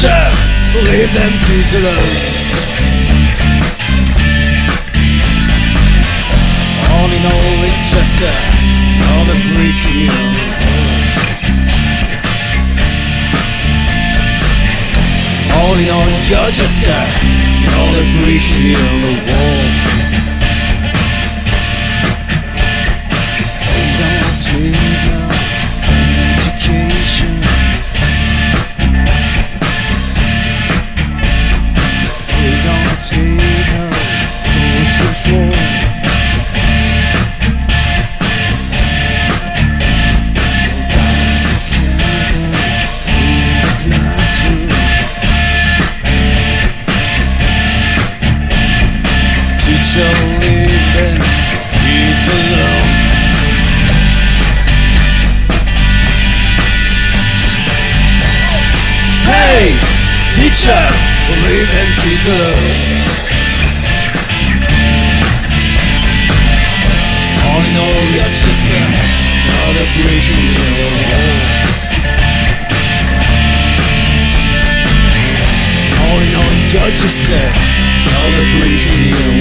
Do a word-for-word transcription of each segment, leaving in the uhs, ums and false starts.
teacher, leave them kids alone. All in all, it's just another brick hill. All in all, you're just another brick hill on the wall. We don't take no education. We don't take no thought control. Teacher, leave them kids alone. Hey, teacher, leave them kids alone. All in all, it's just another brick hill. All in all, you're just another brick hill.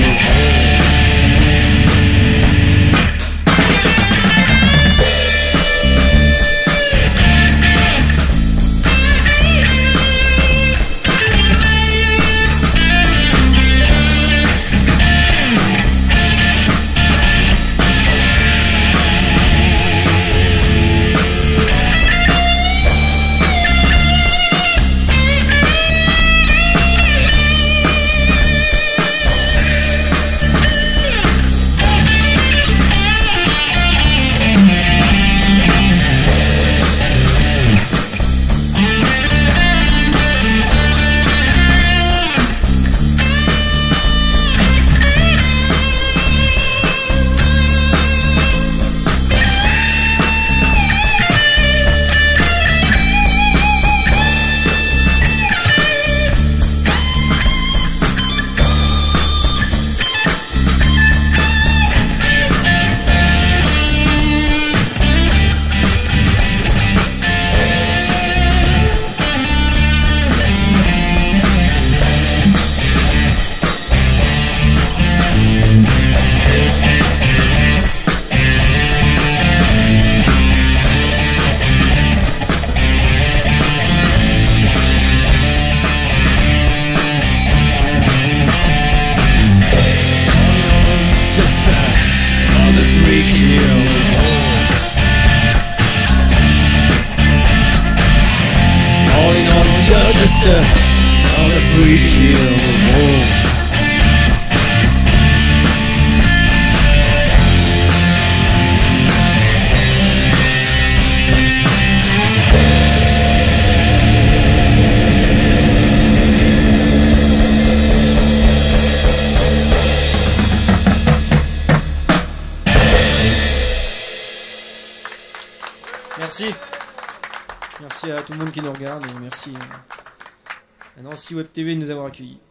All in all, you're just another brick hill. Merci. Merci à tout le monde qui nous regarde et merci à Nancy Web T V de nous avoir accueillis.